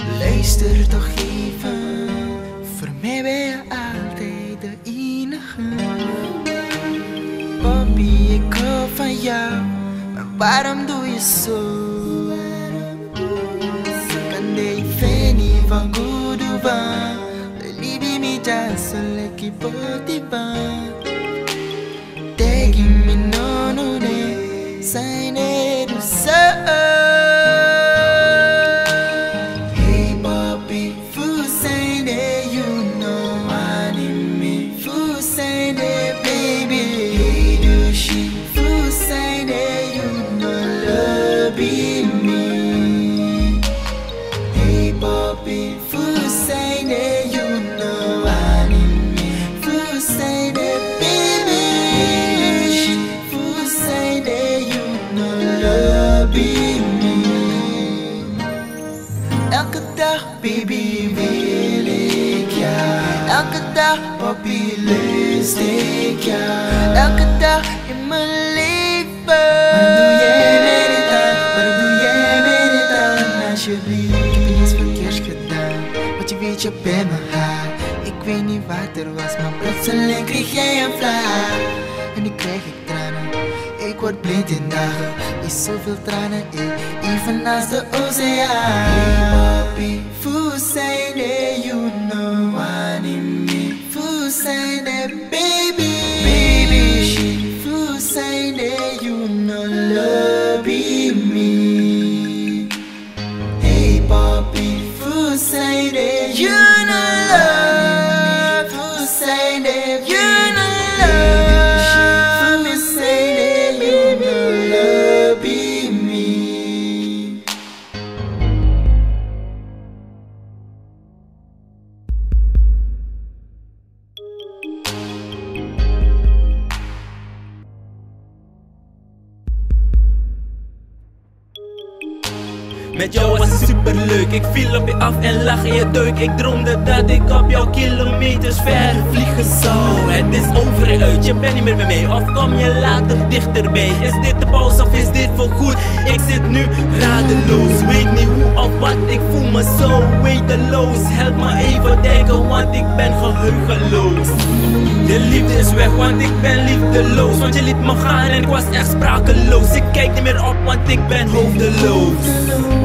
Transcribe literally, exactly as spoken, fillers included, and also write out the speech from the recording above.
Luister toch even, voor mij ben je altijd de enige. Papi, ik hou van jou, maar waarom doe je zo? Kan de feni van goede van, de liefde me dansen lekker potipan. Tegen me no no de, zijn er zo. Elke dag, baby, wil ik jou. Elke dag, papi, lust ik jou. Elke dag in mijn leven. Waarom doe jij mij dit aan? Waarom doe jij mij dit aan? Alsjeblieft, ik heb niets verkeerds gedaan. Want je weet, je bent mijn haar. Ik weet niet wat er was, maar plotseling kreeg jij een vraag. En nu krijg ik tranen. Ik word blind in dagen, is zoveel tranen in, evenals de oceaan. Hey papi, Fusayne, you know what I mean. Fusayne, baby, baby, she Fusayne, you know love me. Hey papi, Fusayne, you know love. Fusayne, you know love. Met jou was het superleuk, ik viel op je af en lag in je duik. Ik droomde dat ik op jou kilometers ver vliegen zou. Het is over en uit, je bent niet meer bij mij. Of kom je later dichterbij? Is dit de pauze of is dit voor goed? Ik zit nu radeloos, weet niet hoe of wat. Ik voel me zo weteloos. Help me even denken, want ik ben geheugenloos. De liefde is weg, want ik ben liefdeloos. Want je liet me gaan en ik was echt sprakeloos. Ik kijk niet meer op, want ik ben hoofdeloos.